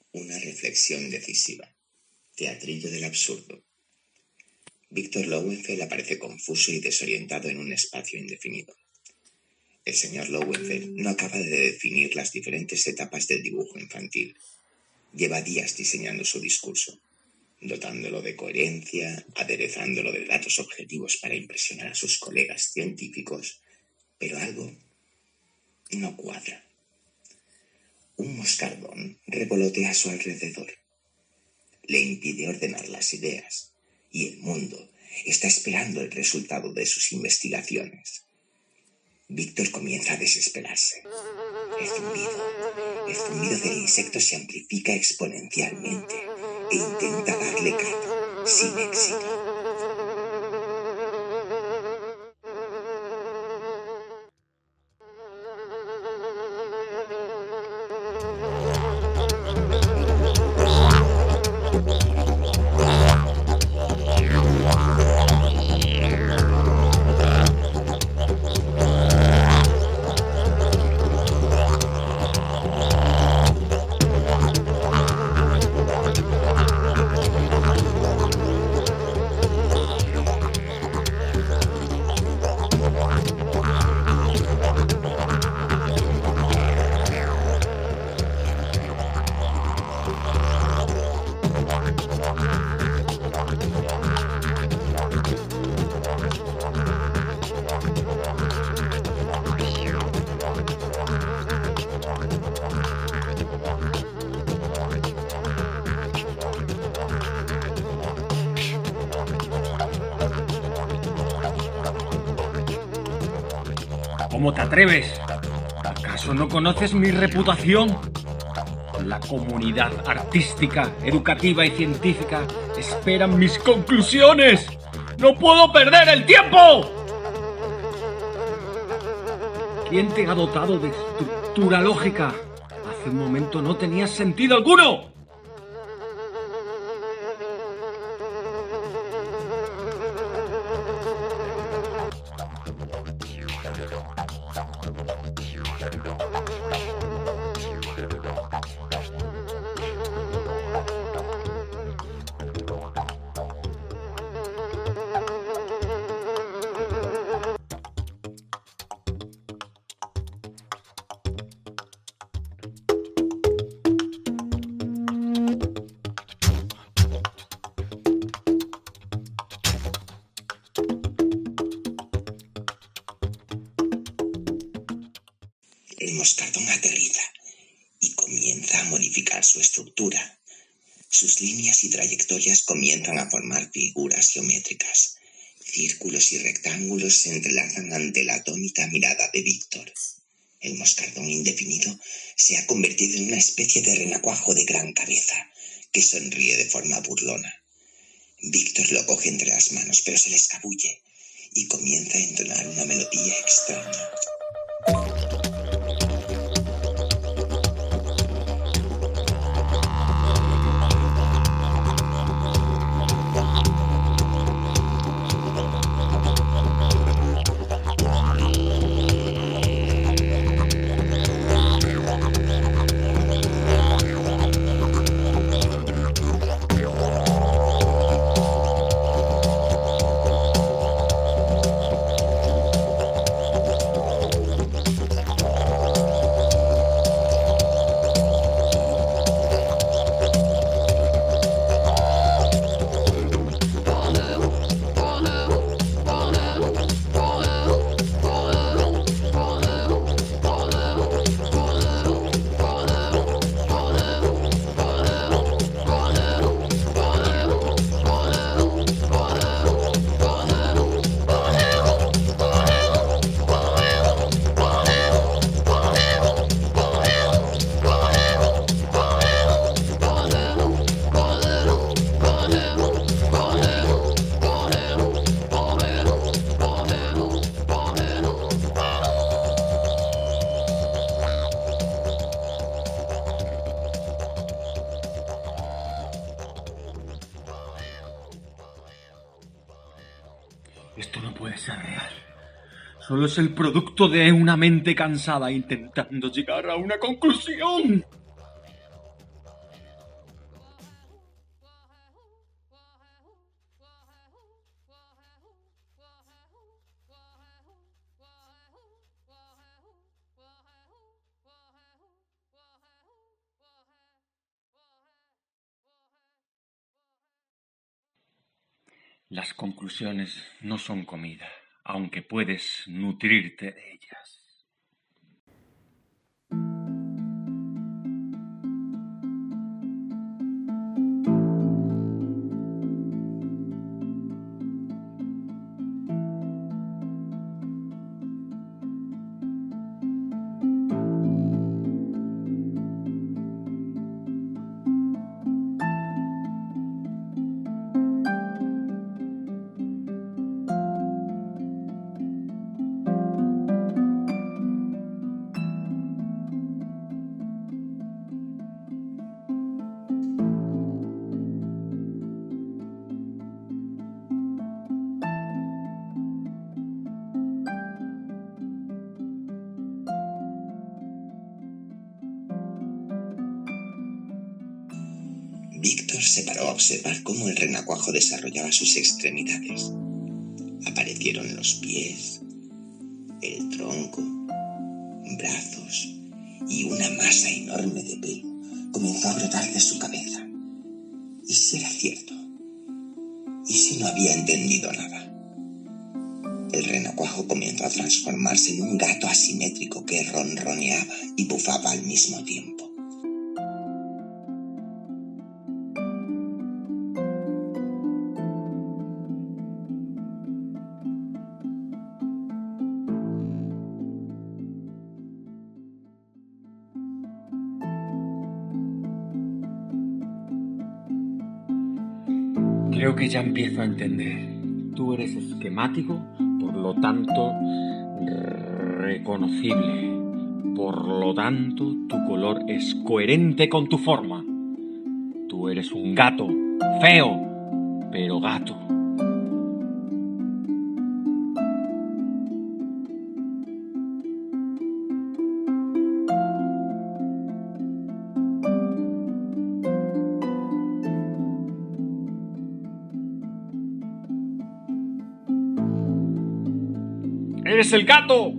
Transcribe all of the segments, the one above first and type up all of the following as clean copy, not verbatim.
Una reflexión decisiva. Teatrillo del absurdo. Víctor Lowenfeld aparece confuso y desorientado en un espacio indefinido. El señor Lowenfeld no acaba de definir las diferentes etapas del dibujo infantil. Lleva días diseñando su discurso, dotándolo de coherencia, aderezándolo de datos objetivos para impresionar a sus colegas científicos, pero algo no cuadra. Un moscardón revolotea a su alrededor. Le impide ordenar las ideas, y el mundo está esperando el resultado de sus investigaciones. Víctor comienza a desesperarse. El zumbido del insecto se amplifica exponencialmente e intenta darle caza, sin éxito. ¿Cómo te atreves? ¿Acaso no conoces mi reputación? La comunidad artística, educativa y científica esperan mis conclusiones. ¡No puedo perder el tiempo! ¿Quién te ha dotado de estructura lógica? Hace un momento no tenías sentido alguno. El moscardón aterriza y comienza a modificar su estructura. Sus líneas y trayectorias comienzan a formar figuras geométricas. Círculos y rectángulos se entrelazan ante la atónita mirada de Víctor. El moscardón indefinido se ha convertido en una especie de renacuajo de gran cabeza que sonríe de forma burlona. Víctor lo coge entre las manos, pero se le escabulle y comienza a entonar una melodía extraña. Esto no puede ser real. Solo es el producto de una mente cansada intentando llegar a una conclusión. Las conclusiones no son comida, aunque puedes nutrirte de ellas. Víctor se paró a observar cómo el renacuajo desarrollaba sus extremidades. Aparecieron los pies, el tronco, brazos y una masa enorme de pelo comenzó a brotar de su cabeza. ¿Y si era cierto? ¿Y si no había entendido nada? El renacuajo comenzó a transformarse en un gato asimétrico que ronroneaba y bufaba al mismo tiempo. Creo que ya empiezo a entender. Tú eres esquemático, por lo tanto, reconocible. Por lo tanto, tu color es coherente con tu forma. Tú eres un gato, feo, pero gato. ¡Eres el gato!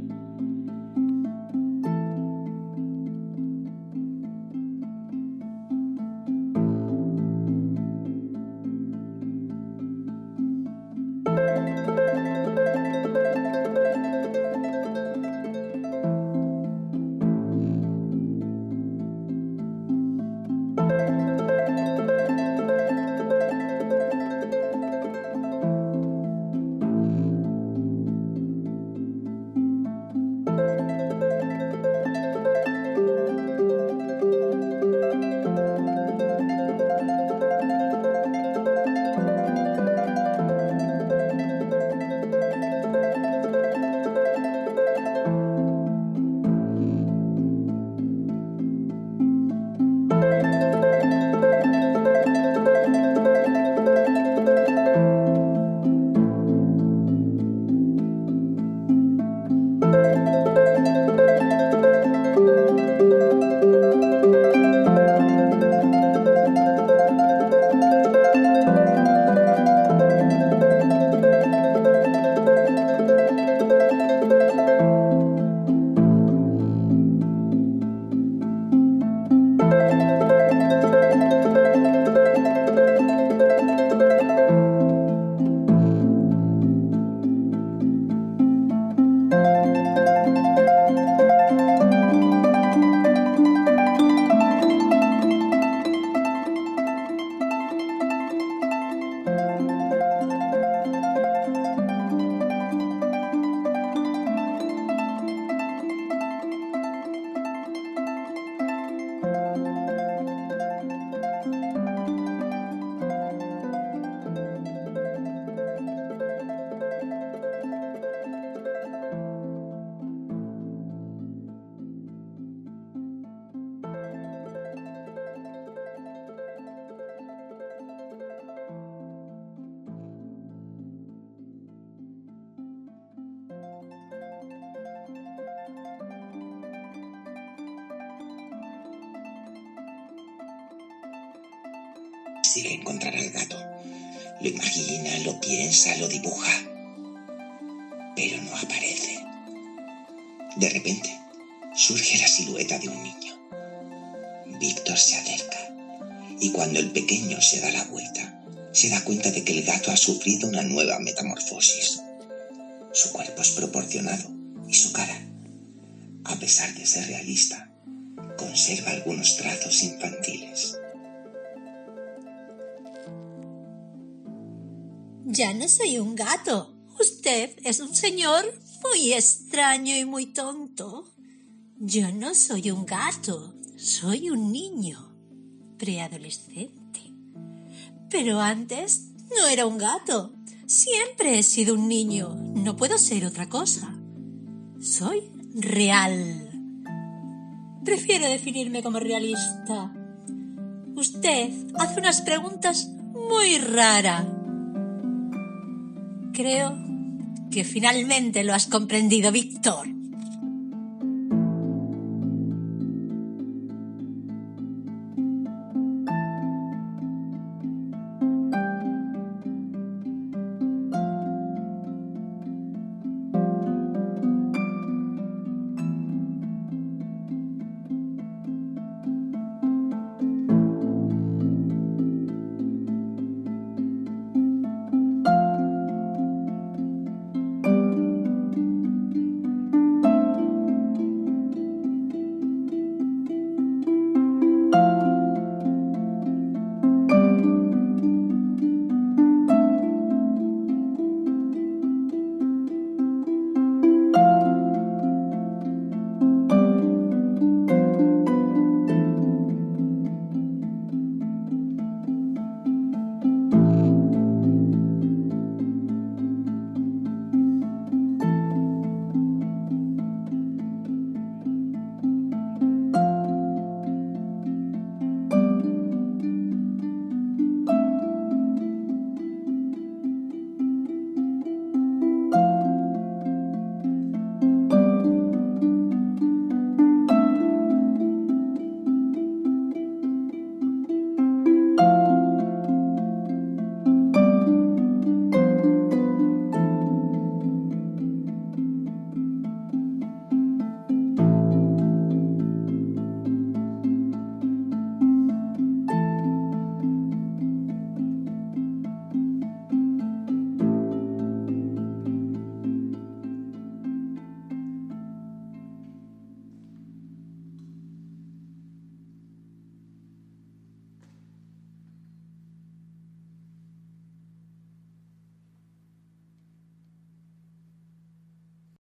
Sigue encontrar al gato. Lo imagina, lo piensa, lo dibuja. Pero no aparece. De repente, surge la silueta de un niño. Víctor se acerca y cuando el pequeño se da la vuelta, se da cuenta de que el gato ha sufrido una nueva metamorfosis. Su cuerpo es proporcionado y su cara, a pesar de ser realista, conserva algunos trazos infantiles. Ya no soy un gato. Usted es un señor muy extraño y muy tonto. Yo no soy un gato, soy un niño, preadolescente. Pero antes no era un gato. Siempre he sido un niño. No puedo ser otra cosa. Soy real. Prefiero definirme como realista. Usted hace unas preguntas muy raras. Creo que finalmente lo has comprendido, Víctor.